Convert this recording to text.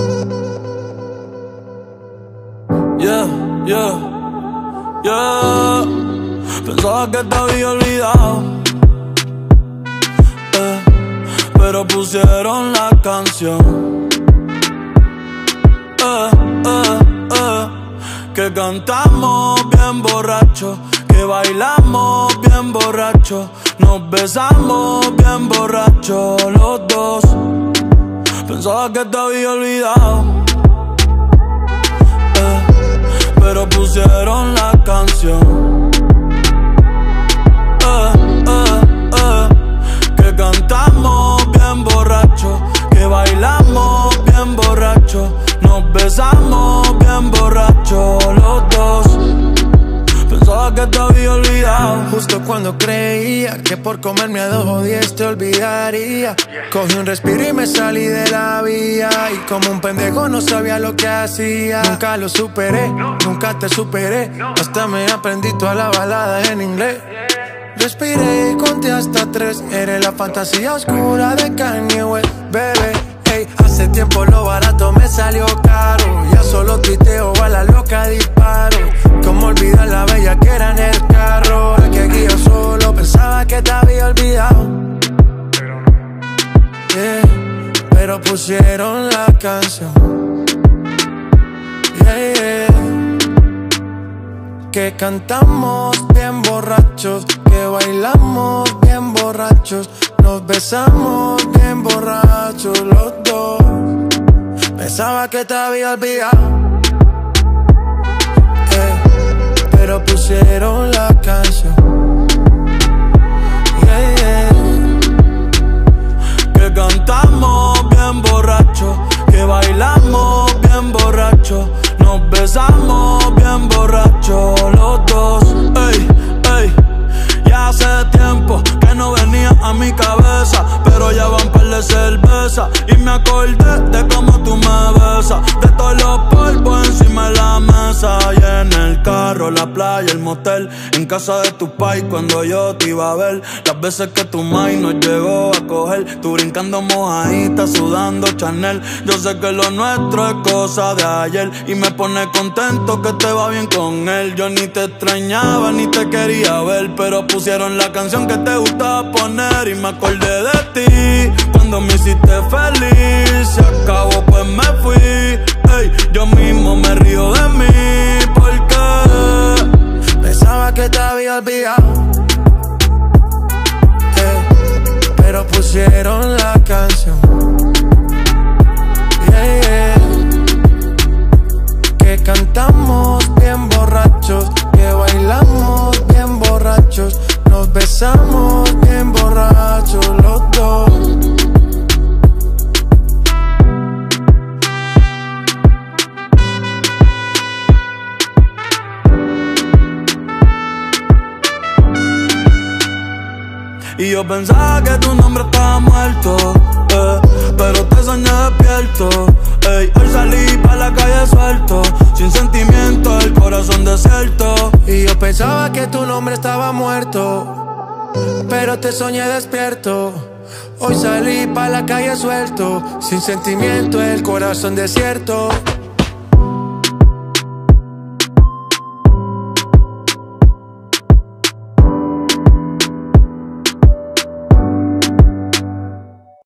Yeah, yeah, yeah. Pensaba que te había olvidado, pero pusieron la canción, que cantamos bien borracho, que bailamos bien borracho, nos besamos bien borracho los dos. Pensaba que te había olvidado, pero pusieron la canción, que cantamos bien borracho, que bailamos bien borracho, nos besamos bien borracho los dos. Pensaba que te había olvidado, justo cuando creía que por comerme a 2 o 10 te olvidaría. Cogí un respiro y me salí de la vía, y como un pendejo no sabía lo que hacía. Nunca lo superé, nunca te superé, hasta me aprendí toda la balada en inglés. Respiré y conté hasta 3, eres la fantasía oscura de Kanye West, bebé. Hey, hace tiempo lo barato me salió caro, ya solo tuiteo a la loca disparo. Cómo olvidar la bella que era en el carro, el que guío solo pensaba que te había olvidado. Yeah, pero pusieron la canción, yeah, yeah, que cantamos bien borrachos, que bailamos bien borrachos, nos besamos bien borrachos los dos. Pensaba que te había olvidado, pero pusieron la canción, yeah, yeah, que cantamos bien borracho, que bailamos bien borracho, nos besamos bien borracho los dos. Ey, ey, ya hace tiempo que no venía a mi cabeza, pero ya van par de cerveza y me acordé de cómo tú me besas, de todos los polvos encima de la mesa, y en el carro, la playa, el motel, en casa de tu pai cuando yo te iba a ver, las veces que tu mai nos llegó a coger, tú brincando mojadita, sudando Chanel. Yo sé que lo nuestro es cosa de ayer y me pone contento que te va bien con él. Yo ni te extrañaba ni te quería ver, pero pusieron la canción que te gustaba poner y me acordé de ti cuando me hiciste feliz. Se acabó pues me fui, ey, yo mismo me río de mí porque pensaba que te había olvidado, pero pusieron la canción, yeah, yeah, que cantamos bien borrachos, que bailamos bien borrachos, nos besamos bien borrachos los dos. Y yo pensaba que tu nombre estaba muerto, pero te soñé despierto. Ey, hoy salí pa' la calle suelto, sin sentimiento, el corazón desierto. Y yo pensaba que tu nombre estaba muerto, pero te soñé despierto. Hoy salí pa' la calle suelto, sin sentimiento, el corazón desierto.